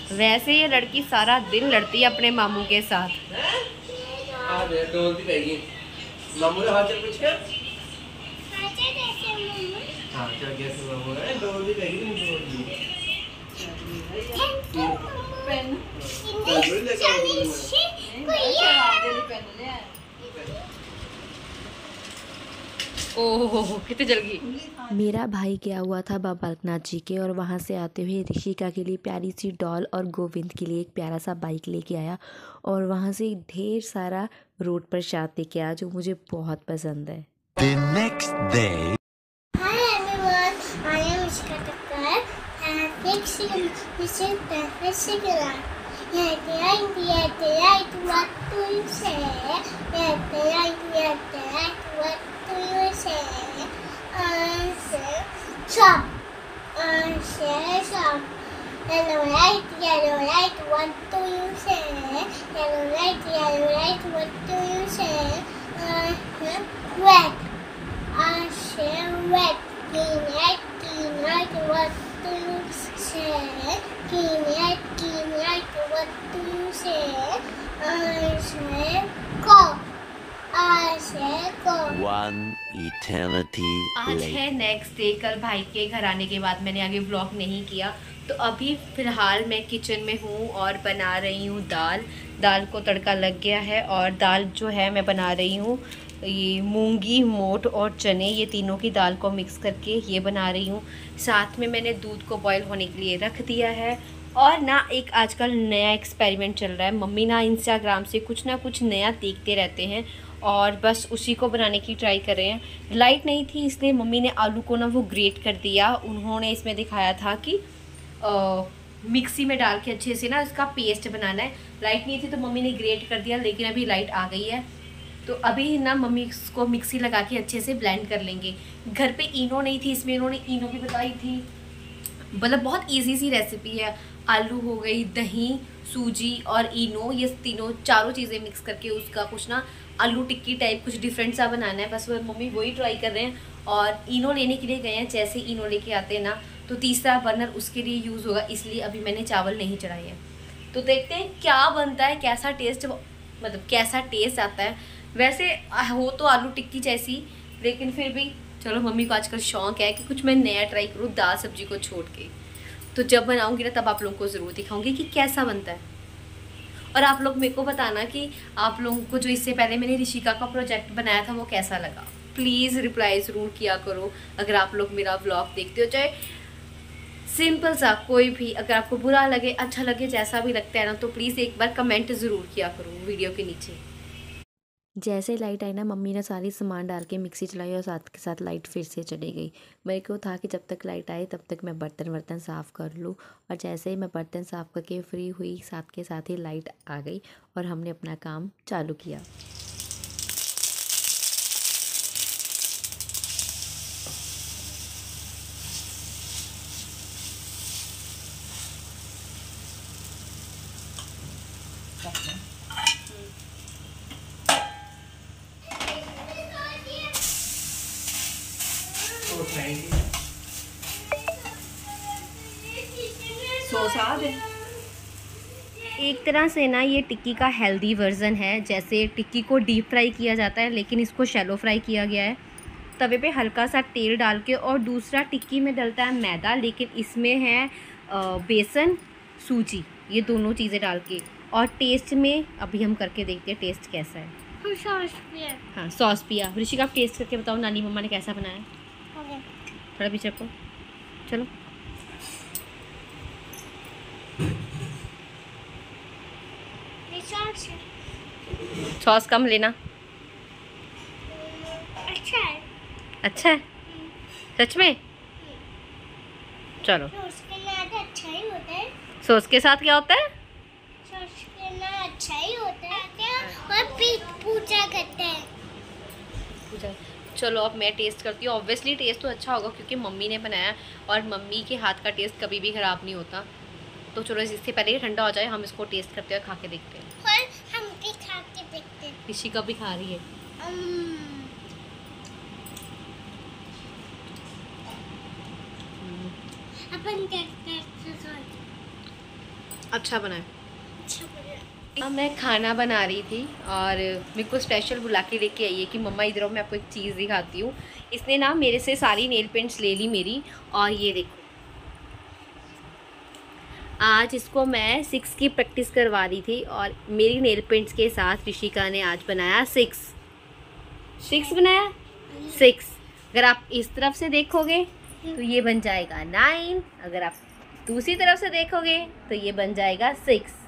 वैसे ये लड़की सारा दिन लड़ती है अपने मामू के साथ। मामू ने हाथ चल कुछ क्या? ओह कितनी जल गई। मेरा भाई गया हुआ था बाबालकनाथ जी के और वहाँ से आते हुए ऋषिका के लिए प्यारी सी डॉल और गोविंद के लिए एक प्यारा सा बाइक लेके आया और वहाँ से ढेर सारा रोड पर शाद लेके आया जो मुझे बहुत पसंद है। The next day. Hi everyone, I am Ishka Thakkar and next this is the signal. What do you say? What do you say? I say shop. I say shop. Yellow light, what do you say? Yellow light, what do you say? I say red. I say red. Green light, what do you say? Green light, what do you say? I say go. I say go. One eternity आज later. है next day. कल भाई के घर आने के बाद मैंने आगे व्लॉग नहीं किया, तो अभी फ़िलहाल मैं किचन में हूँ और बना रही हूँ दाल को तड़का लग गया है। और दाल जो है मैं बना रही हूँ ये मूंगी, मोठ और चने, ये तीनों की दाल को मिक्स करके ये बना रही हूँ। साथ में मैंने दूध को बॉईल होने के लिए रख दिया है। और ना एक आजकल नया एक्सपेरिमेंट चल रहा है, मम्मी ना इंस्टाग्राम से कुछ ना कुछ नया देखते रहते हैं और बस उसी को बनाने की ट्राई कर रहे हैं। लाइट नहीं थी इसलिए मम्मी ने आलू को ना वो ग्रेट कर दिया। उन्होंने इसमें दिखाया था कि मिक्सी में डाल के अच्छे से ना इसका पेस्ट बनाना है। लाइट नहीं थी तो मम्मी ने ग्रेट कर दिया, लेकिन अभी लाइट आ गई है तो अभी ना मम्मी इसको मिक्सी लगा के अच्छे से ब्लेंड कर लेंगे। घर पे इनो नहीं थी, इसमें इन्होंने इनो भी बताई थी। मतलब बहुत इजी सी रेसिपी है। आलू हो गई, दही, सूजी और इनो, ये तीनों चारों चीज़ें मिक्स करके उसका कुछ ना आलू टिक्की टाइप कुछ डिफरेंट सा बनाना है। बस वो मम्मी वही ट्राई कर रहे हैं। और इनो लेने के लिए गए हैं, जैसे इनो लेके आते हैं ना तो तीसरा बर्नर उसके लिए यूज़ होगा, इसलिए अभी मैंने चावल नहीं चढ़ाए हैं। तो देखते हैं क्या बनता है, कैसा टेस्ट, मतलब कैसा टेस्ट आता है। वैसे हो तो आलू टिक्की जैसी, लेकिन फिर भी चलो मम्मी को आजकल शौक है कि कुछ मैं नया ट्राई करूँ दाल सब्जी को छोड़ के। तो जब बनाऊँगी ना तब आप लोगों को ज़रूर दिखाऊंगी कि कैसा बनता है। और आप लोग मेरे को बताना कि आप लोगों को जो इससे पहले मैंने ऋषिका का प्रोजेक्ट बनाया था वो कैसा लगा। प्लीज़ रिप्लाई ज़रूर किया करो अगर आप लोग मेरा व्लॉग देखते हो, चाहे सिंपल सा कोई भी। अगर आपको बुरा लगे, अच्छा लगे, जैसा भी लगता है ना, तो प्लीज़ एक बार कमेंट ज़रूर किया करो वीडियो के नीचे। जैसे लाइट आई ना मम्मी ने सारी सामान डाल के मिक्सी चलाई और साथ के साथ लाइट फिर से चली गई। मेरे को था कि जब तक लाइट आए तब तक मैं बर्तन साफ़ कर लूँ। और जैसे ही मैं बर्तन साफ़ करके फ्री हुई साथ के साथ ही लाइट आ गई और हमने अपना काम चालू किया। एक तरह से ना ये टिक्की का हेल्दी वर्जन है। जैसे टिक्की को डीप फ्राई किया जाता है, लेकिन इसको शैलो फ्राई किया गया है तवे पे हल्का सा तेल डाल के। और दूसरा टिक्की में डलता है मैदा, लेकिन इसमें है बेसन, सूजी, ये दोनों चीज़ें डाल के। और टेस्ट में अभी हम करके देखते हैं टेस्ट कैसा है। हाँ सॉस पिया। ऋषिका आप टेस्ट करके बताओ नानी मम्मा ने कैसा बनाया। थोड़ा पीछे रखो, चलो। सॉस कम लेना। अच्छा है। अच्छा है सच में? चलो। सॉस के साथ अच्छा ही होता है। सॉस के साथ क्या होता है? सॉस के साथ अच्छा ही होता है और पूजा करते हैं। चलो अब मैं टेस्ट करती हूँ। ऑब्वियसली टेस्ट तो अच्छा होगा क्योंकि मम्मी ने बनाया और मम्मी के हाथ का टेस्ट कभी भी ख़राब नहीं होता। तो चलो इससे पहले ये ठंडा हो जाए हम इसको टेस्ट करते हैं, खा के देखते हैं। और हम भी खा के देखते हैं। ऋषिका भी खा रही है। अपन देखते हैं। अच्छा बना है। अच्छा बना। हाँ, मैं खाना बना रही थी और मेरे को स्पेशल बुला के लेके आई है कि मम्मा इधर आओ, मैं आपको एक चीज़ दिखाती हूँ। इसने ना मेरे से सारी नेल पेंट्स ले ली मेरी, और ये देखो आज इसको मैं 6 की प्रैक्टिस करवा रही थी और मेरी नेल पेंट्स के साथ ऋषिका ने आज बनाया 6 बनाया 6। अगर आप इस तरफ से देखोगे तो ये बन जाएगा 9, अगर आप दूसरी तरफ से देखोगे तो ये बन जाएगा 6।